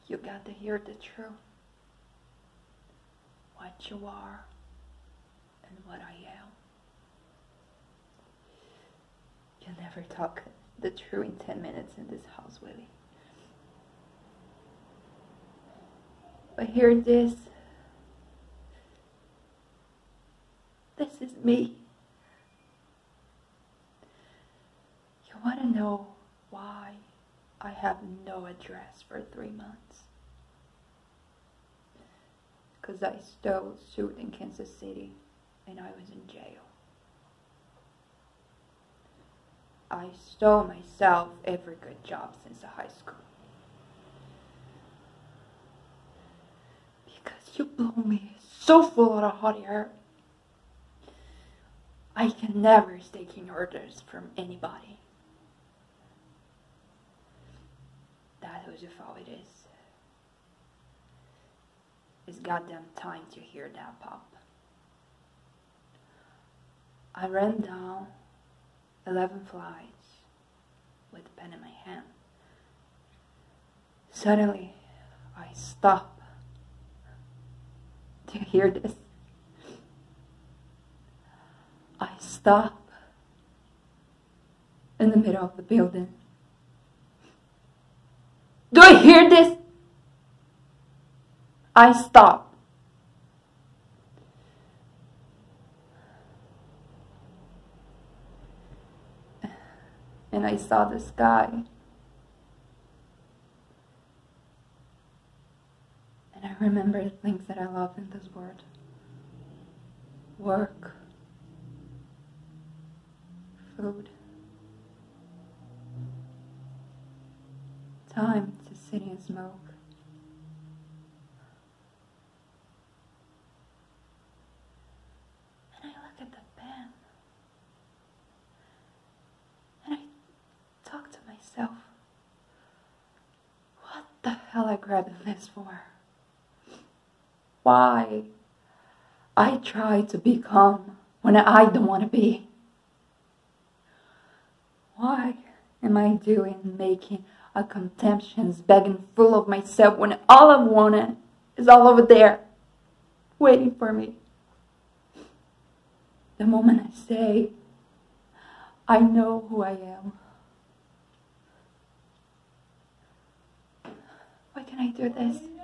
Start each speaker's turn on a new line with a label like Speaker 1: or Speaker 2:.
Speaker 1: You got to hear the truth. What you are and what I am. You'll never talk the truth in 10 minutes in this house, Willie. But hear this. This is me. You want to know why I have no address for 3 months? Because I stole a suit in Kansas City and I was in jail. I stole myself every good job since high school. Because you blow me so full of hot air. I can never take orders from anybody. That was how it is. It's goddamn time to hear that pop. I ran down 11 flights with a pen in my hand. Suddenly, I stop. Do you hear this? I stop in the middle of the building. Do you hear this? I stop. And I saw the sky. And I remember the things that I love in this world. Work. Food. Time to sit and smoke. And I look at the pen. And I talk to myself. What the hell I grabbed this for? Why I try to become when I don't want to be? Why am I making a contemptions, begging full of myself when all I wanted is all over there, waiting for me? The moment I say, I know who I am. Why can't I do this?